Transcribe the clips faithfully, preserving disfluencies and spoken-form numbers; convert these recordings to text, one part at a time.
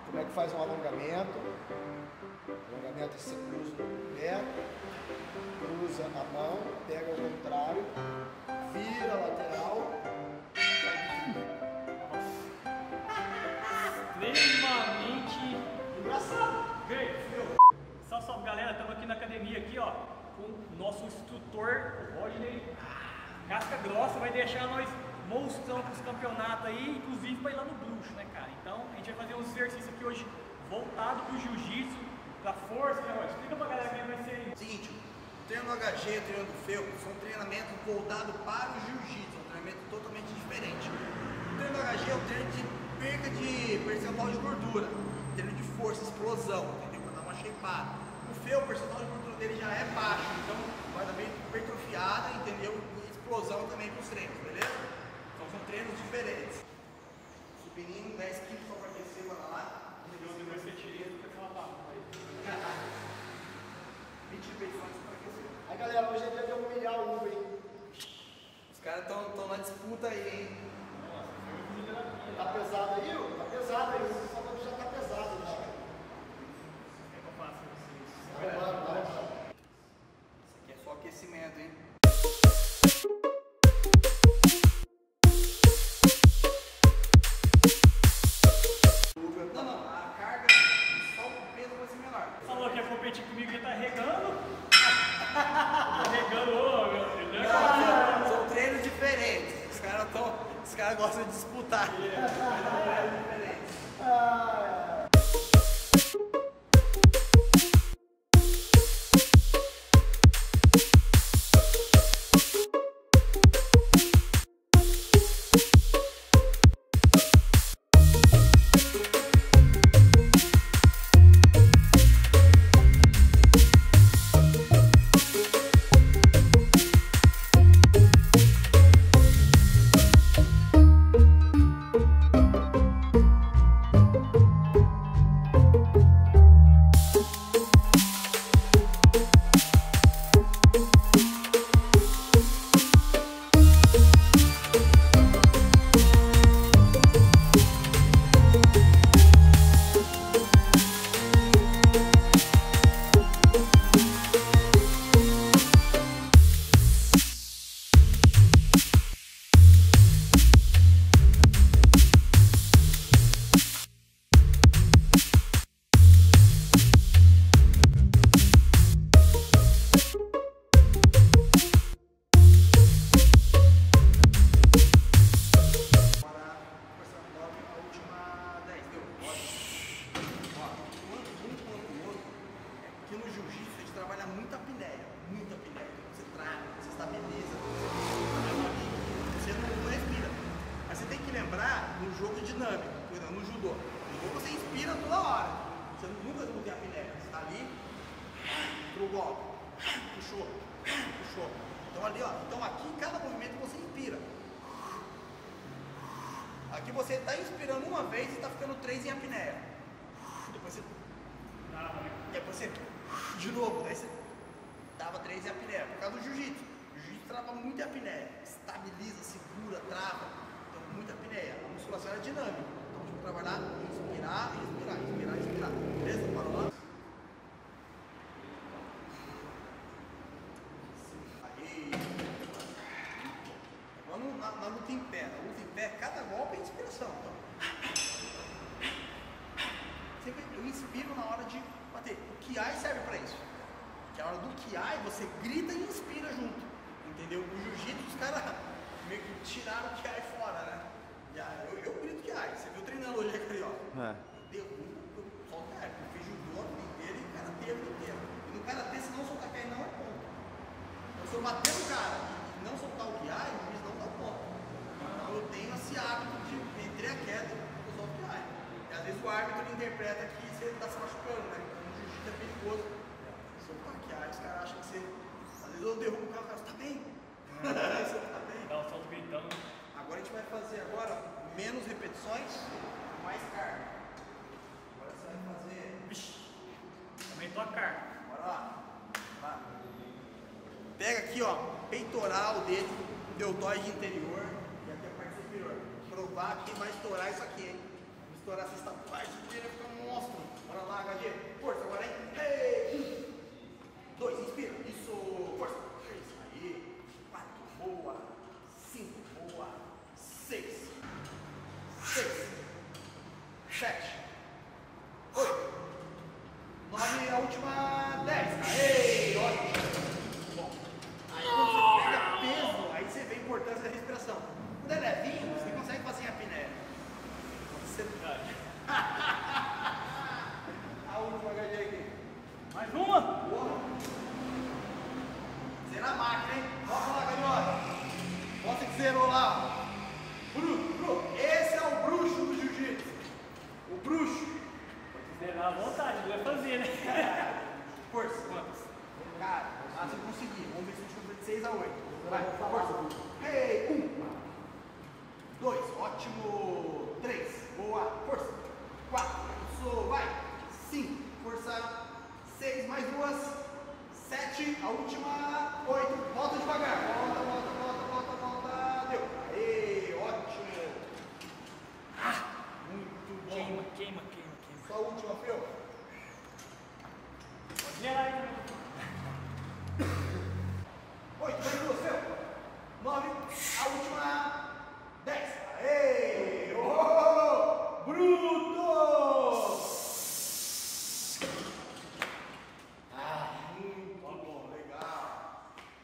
como é que faz um alongamento. Alongamento você cruza o pé, cruza a mão, pega ao contrário, vira a lateral, extremamente engraçado. great. Salve, salve galera, estamos aqui na academia aqui, ó, com o nosso instrutor, o Rodney. Casca grossa, vai deixar nós monstrão para os campeonatos aí, inclusive para ir lá no bruxo, né, cara? Então a gente vai fazer uns exercícios aqui hoje voltado para o jiu-jitsu, para força, né, Rod? Explica pra galera como é que vai ser. Seguinte, o treino do H G e o treino do Felco são treinamentos voltados para o jiu-jitsu, é um treinamento totalmente diferente. O treino do H G é um treino de perca de percentual de gordura, treino de força, explosão, entendeu? Para dar uma shapeada. O Felco, o percentual de gordura dele já é baixo, então vai dar bem hipertrofiada, entendeu? Explosão também para os treinos, beleza? Então são treinos diferentes. Subindo dez quilos só para aquecer, vai lá. Eu vai ser tirado para aquela barra. vinte repetições para aquecer. Aí galera, hoje é dia de humilhar o Uber, hein? Os caras estão na disputa aí, hein? Tá pesado aí, Hugo? Tá pesado aí, você só já tá pesado, já. Como é que eu faço vocês? Vai, vai, vai. Isso aqui é só aquecimento, hein? Não, não, a carga só o peso vai ser menor. Falou que ia competir comigo e tá regando. Tá regando, ô meu filho. Né? São, são treinos diferentes. Os caras tão, os caras gostam de disputar. São treinos diferentes. No jogo dinâmico, no judô. No judô você inspira toda hora. Você nunca vai ter a apneia. Você está ali, pro golpe, puxou, puxou. Então ali, ó. Então aqui, em cada movimento você inspira. Aqui você está inspirando uma vez e está ficando três em apneia. Depois você. Depois você. De novo, daí você dava três em apneia. Por causa do jiu-jitsu. O jiu-jitsu trava muito em apneia. Estabiliza, segura, trava. Muita apneia, a musculação é dinâmica, então vamos trabalhar, inspirar, respirar, inspirar, respirar, beleza? Bora lá? Aí, agora na, na luta em pé, na luta em pé, cada golpe é inspiração, então. Sempre eu inspiro na hora de bater, o Kiai serve para isso, que a hora do Kiai você grita e inspira junto, entendeu? O jiu-jitsu, os caras meio que tiraram o Kiai fora, né? Eu, eu grito Kiai, você viu treinando hoje aqui, ó. É. Eu derrubo, eu solto Kiai, eu fiz judô a vida inteira e karatê a vida inteira. E no karatê, se não soltar Kiai, não é ponto. Então, se eu bater no cara e não soltar o Kiai, o juiz não dá ponto. Então eu tenho esse hábito de, entre a queda, eu solto o Kiai. E às vezes o árbitro interpreta que você está se machucando, né? Então o jiu-jitsu é perigoso. Soltar Kiai, os caras acham que você. Às vezes eu derrubo o cara, o cara, você tá bem? Você tá bem? Dá um salto gritando. Agora a gente vai fazer agora menos repetições, mais carga. Agora você vai fazer. Vixe, aumentou a carga. Bora lá. Lá. Pega aqui, ó, peitoral dele, deltoide interior e aqui a parte superior. Provar que vai estourar isso aqui, hein? Vai estourar essa parte dele, fica sete, oito, nove, a última dez. Aê, ótimo. Bom, aí quando você pega peso, aí você vê a importância da respiração. Quando é levinho, você consegue fazer a apneia. Você... a última galinha aqui. Mais uma? Boa. Zera a máquina, hein? Volta lá, galinha. Mostra que zerou lá. Bruxo, bruxo. Esse é o bruxo do jiu-jitsu. O bruxo. Zerar à vontade, vai fazer, né? Força. Quantas? Cara, ah, se conseguir. Vamos ver se a gente consegue de seis a oito. Vai, força. Ei, um. Dois, ótimo. Três, boa. Força. Quatro, isso, vai. Cinco, força. Seis, mais duas. Sete, a última. Oito, volta devagar. Volta, volta, volta, volta, volta. Deu. Aê, ótimo. Ah, muito bom. Queima, queima, queima, queima. Só a última, Feu. Pode zerar aí também. Oito, mais duas, Feu. Nove, a última. Dez. Aê! Oh, bruto! Ah, muito bom, legal.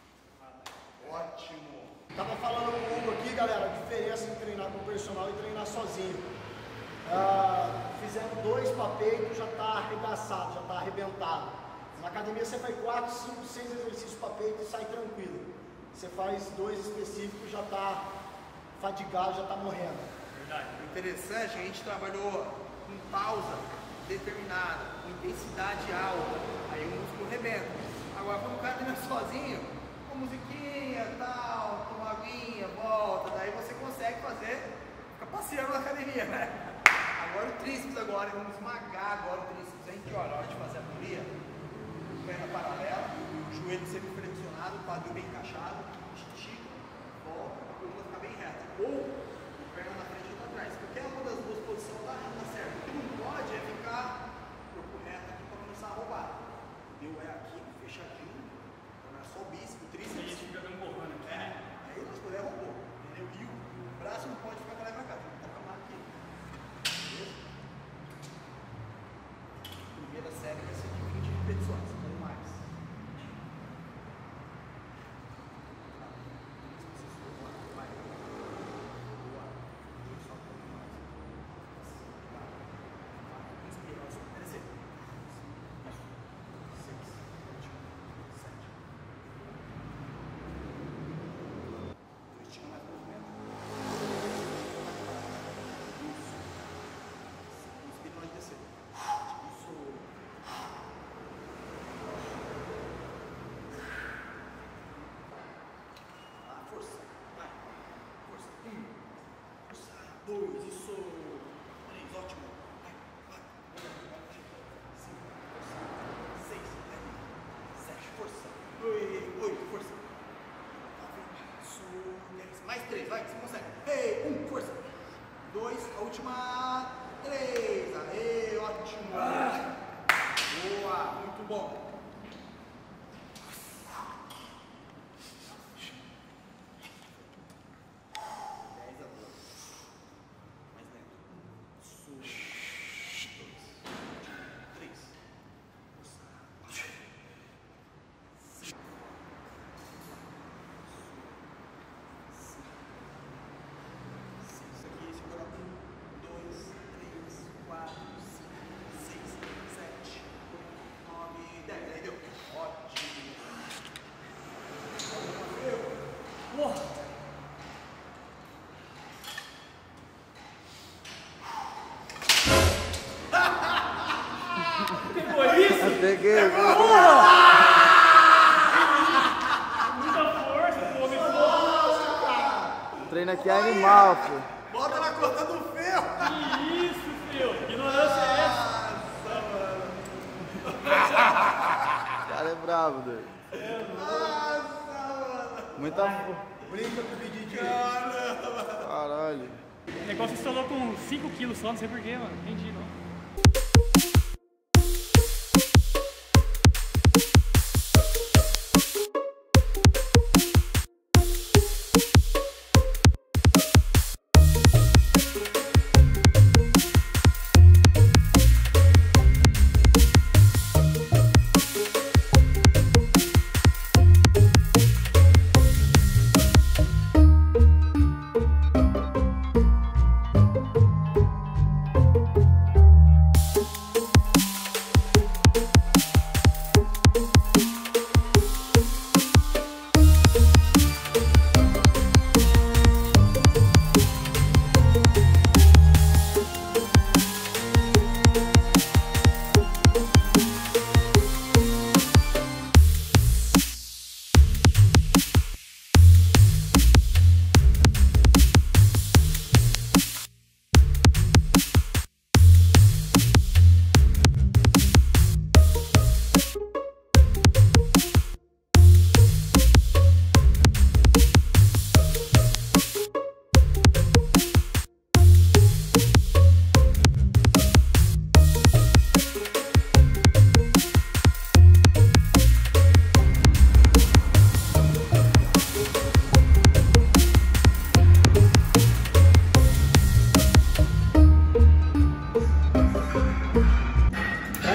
Ótimo. Tava falando com o Hugo aqui, galera, a diferença entre treinar com o personal e treinar sozinho. Ah, fizemos dois para peito, já está arregaçado, já está arrebentado. Na academia você faz quatro, cinco, seis exercícios para peito e sai tranquilo. Você faz dois específicos, já está fadigado, já está morrendo. Verdade. O interessante, a gente trabalhou com pausa determinada, com intensidade alta, aí o músculo rebenta. Agora, quando o cara treina sozinho, com musiquinha, tal, com uma aguinha, volta, daí você consegue fazer, fica passeando na academia, né? Agora o tríceps agora, vamos esmagar agora o tríceps. A gente, olha, na hora de fazer a polia, perna paralela, joelho semi-flexionado, quadril bem encaixado, estica, volta, a coluna fica bem reta. Ou perna na frente e outra atrás. Qualquer uma das duas posições tá, tá certo. O que não pode é ficar corpo reto aqui para começar a roubar. Deu é aqui, fechadinho, então é só o bíceps, o tríceps. E a gente fica dando borrando aqui. É, aí nós podemos roubou, entendeu? E o braço não pode ficar pra lá e pra cá, tem que estar com a aqui. Beleza? Primeira série vai ser de vinte repetições, ou mais. Inspira, ó, descer. Seis, sete. Estica mais o movimento. Isso. Inspira na hora de descer. Isso. Ah, força. Vai. Força. Um. Força. Dois. Isso. Três. Ótimo. Vai. Vai. Cinco. Força. Seis. Vai. Sete. Força. Dois. Oito. Força. Nove. Isso. Dez. Mais três. Vai. Você consegue. Ei. Um. Força. Dois. A última. Três. Aê. Ótimo. Boa. Muito bom. Dez a doze. Mais lento. Isso. Dois. Três. Força. Cinco. Seis aqui, segura um, dois, três, quatro, cinco, seis, sete, oito, nove, dez. Aí deu. Ótimo. Porra! Pegou isso? Peguei, Porra! Muita força, pô, me o treino aqui é animal, filho. Bota na conta do ferro. Que isso, filho? Que ignorância é essa? Nossa, mano. O cara é bravo, doido. Nossa, mano. Muita força. Brinca com o vídeo de Caralho. O negócio estourou com cinco quilos só, não sei porquê, mano. Entendi, não.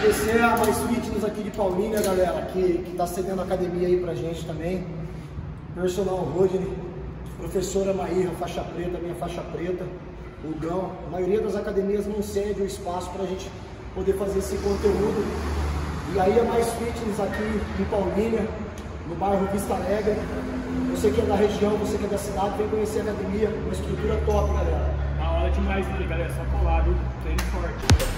Agradecer a Mais Fitness aqui de Paulínia, galera, que está cedendo a academia aí pra gente também. Personal Rodney, professora Maíra, faixa preta, minha faixa preta, o Gão. A maioria das academias não cede o espaço pra gente poder fazer esse conteúdo. E aí a Mais Fitness aqui em Paulínia, no bairro Vista Alegre. Você que é da região, você que é da cidade, vem conhecer a academia, uma estrutura top, galera. Da hora demais ali, galera, só colar, viu? Treino forte.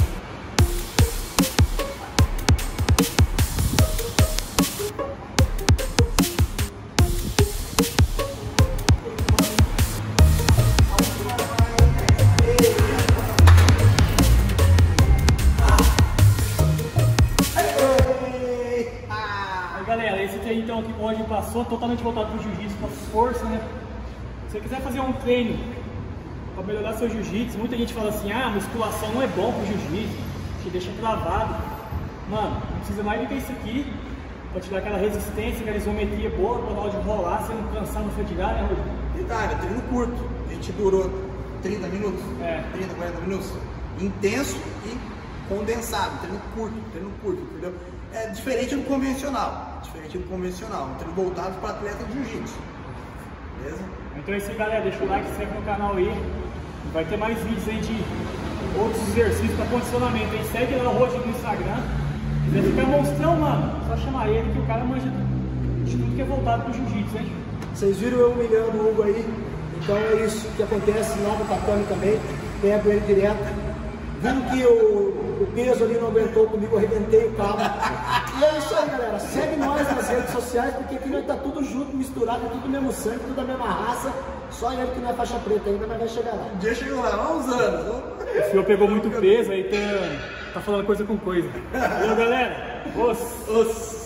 Galera, esse treino então que hoje passou totalmente voltado para o jiu-jitsu, para força, né? Se você quiser fazer um treino para melhorar seu jiu-jitsu, muita gente fala assim, ah, musculação não é bom para o jiu-jitsu, te deixa travado. Mano, não precisa mais do que isso aqui para te dar aquela resistência, aquela isometria boa, para na hora de rolar, você não cansar, não fatigar, né, Rodrigo? Detalhe, treino curto, a gente durou trinta minutos, É. trinta, quarenta minutos, intenso e condensado, treino curto, treino curto, entendeu? É diferente do convencional, diferente do convencional, um treino voltado para atleta de jiu-jitsu, beleza? Então é isso aí, galera, deixa o like, se inscreve no canal aí, vai ter mais vídeos aí de outros exercícios para condicionamento, hein? Segue lá o Rodrigo no Instagram, se quiser ficar monstrão, mano, só chamar ele que o cara manja de tudo que é voltado pro jiu-jitsu, hein? Vocês viram eu humilhando o Hugo aí? Então é isso que acontece lá no tatame também, pego ele direto. Vindo que o, o peso ali não aguentou comigo, eu arrebentei o cabo. E é isso aí, galera. Segue nós nas redes sociais, porque aqui nós tá tudo junto, misturado, tudo mesmo sangue, tudo da mesma raça. Só ele que não é faixa preta ainda, mas vai chegar lá. Um dia chegou lá, há uns anos. O senhor pegou muito peso, aí tá, tá falando coisa com coisa. Valeu, galera. Os. Os.